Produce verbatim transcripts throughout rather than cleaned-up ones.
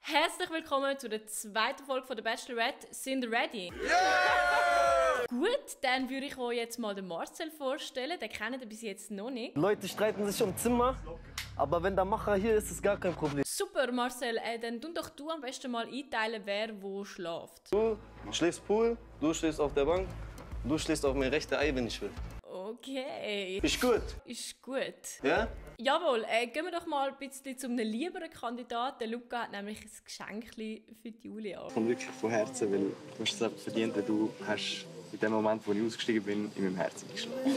Herzlich willkommen zu der zweiten Folge von der Bachelorette. Sind ihr ready? Yeah! Gut, dann würde ich euch jetzt mal den Marcel vorstellen. Den kennt ihr bis jetzt noch nicht. Leute streiten sich um Zimmer, aber wenn der Macher hier ist, ist es gar kein Problem. Super, Marcel. Äh, dann tu doch du am besten mal einteilen, wer wo schläft. Du schläfst Pool, du schläfst auf der Bank, du schläfst auf mein rechte Ei, wenn ich will. Okay. Ist gut? Ist gut. Ja? Jawohl, äh, gehen wir doch mal ein bisschen zu einem lieberen Kandidaten. Der Luca hat nämlich ein Geschenk für die Julia. Kommt wirklich von Herzen, weil du hast es verdient, weil du hast in dem Moment, wo ich ausgestiegen bin, in meinem Herzen geschlagen.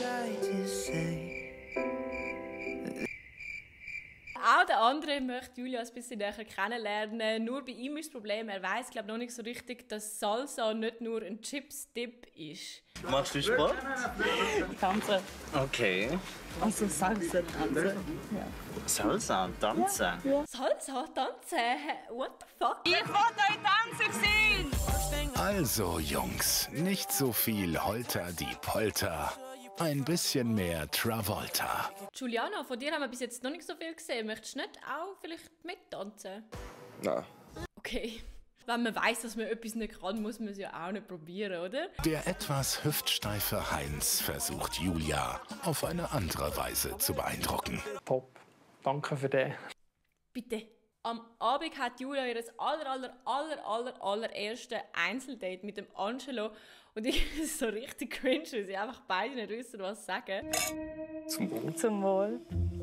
Auch der andere möchte Julia ein bisschen näher kennenlernen. Nur bei ihm ist das Problem, er weiss glaube noch nicht so richtig, dass Salsa nicht nur ein Chips-Dip ist. Machst du Sport? Tanzen. Okay. Also Salsa tanzen. Ja. Salsa, tanzen? Ja. Salsa, tanzen? What the fuck? Ich wollte euch tanzen sehen! Also Jungs, nicht so viel Holter die Polter. Ein bisschen mehr Travolta. Giuliano, von dir haben wir bis jetzt noch nicht so viel gesehen. Möchtest du nicht auch vielleicht mittanzen? Nein. Okay. Wenn man weiss, dass man etwas nicht kann, muss man es ja auch nicht probieren, oder? Der etwas hüftsteife Heinz versucht Julia auf eine andere Weise zu beeindrucken. Top. Danke für den. Bitte. Am Abend hat Julia ihr aller, aller, aller, aller, allererste Einzeldate mit dem Angelo. Und ich finde es so richtig cringe, weil sie einfach beide nicht wissen, was sagen. Zum Wohl. Zum Wohl.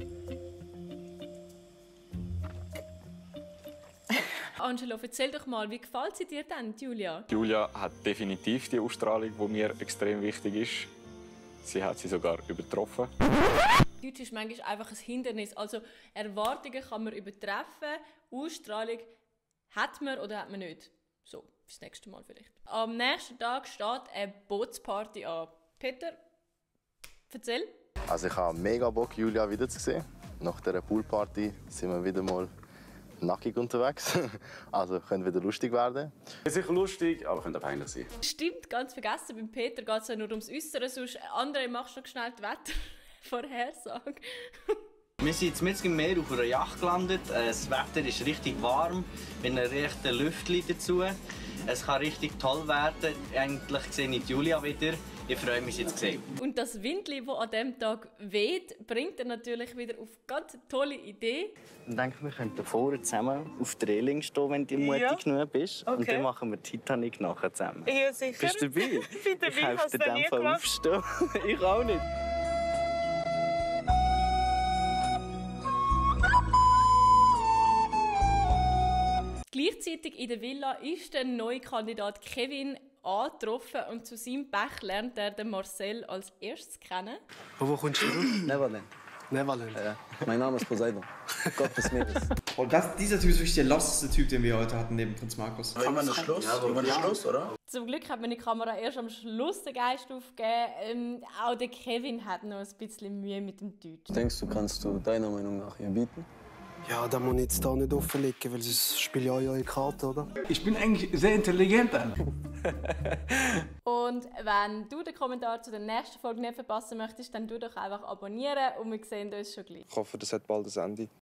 Angelo, erzähl doch mal, wie gefällt sie dir denn, Julia? Julia hat definitiv die Ausstrahlung, die mir extrem wichtig ist. Sie hat sie sogar übertroffen. Deutsch ist manchmal einfach ein Hindernis. Also Erwartungen kann man übertreffen, Ausstrahlung hat man oder hat man nicht. So, fürs nächste Mal vielleicht. Am nächsten Tag steht eine Bootsparty an. Peter, erzähl. Also ich habe mega Bock, Julia wiederzusehen. Nach dieser Poolparty sind wir wieder mal nackig unterwegs. Also könnte wieder lustig werden. Ist sicher lustig, aber könnte auch peinlich sein. Stimmt, ganz vergessen, beim Peter geht es ja nur ums Äußere, sonst andere machst du noch schnell die Wettervorhersage. Wir sind jetzt mitten im Meer auf einer Yacht gelandet. Das Wetter ist richtig warm, mit einem rechten Lüftchen dazu. Es kann richtig toll werden. Eigentlich sehe ich Julia wieder. Ich freue mich, sie zu sehen. Und das Windli, das an diesem Tag weht, bringt er natürlich wieder auf eine ganz tolle Idee. Ich denke, wir könnten vorher zusammen auf der Reling stehen, wenn du mutig Ja. genug bist. Okay. Und dann machen wir Titanic nachher zusammen. Ja, sicher. Bist du dabei? Ich bin dabei, Ich helfe hast dir du in nie dem Fall gemacht. aufstehen. Ich auch nicht. Gleichzeitig in der Villa ist der neue Kandidat Kevin angetroffen und zu seinem Pech lernt er den Marcel als erstes kennen. Von wo kommst du? Neverland. Neverland. Ja. Mein Name ist Poseidon. Gott des Meeres. Oh, das, dieser Typ ist wirklich der losteste Typ, den wir heute hatten, neben Prinz Markus. Kann man das Schluss? Ja, aber ja. Schluss, oder? Zum Glück hat meine Kamera erst am Schluss den Geist aufgegeben. Ähm, auch der Kevin hat noch ein bisschen Mühe mit dem Deutsch. Denkst du, kannst du deiner Meinung nach ihr bieten? Ja, da muss ich jetzt da nicht offenlegen, weil sonst spiele ich auch eure Karte, oder? Ich bin eigentlich sehr intelligent. Und wenn du den Kommentar zu der nächsten Folge nicht verpassen möchtest, dann tu doch einfach abonnieren und wir sehen uns schon gleich. Ich hoffe, das hat bald ein Ende.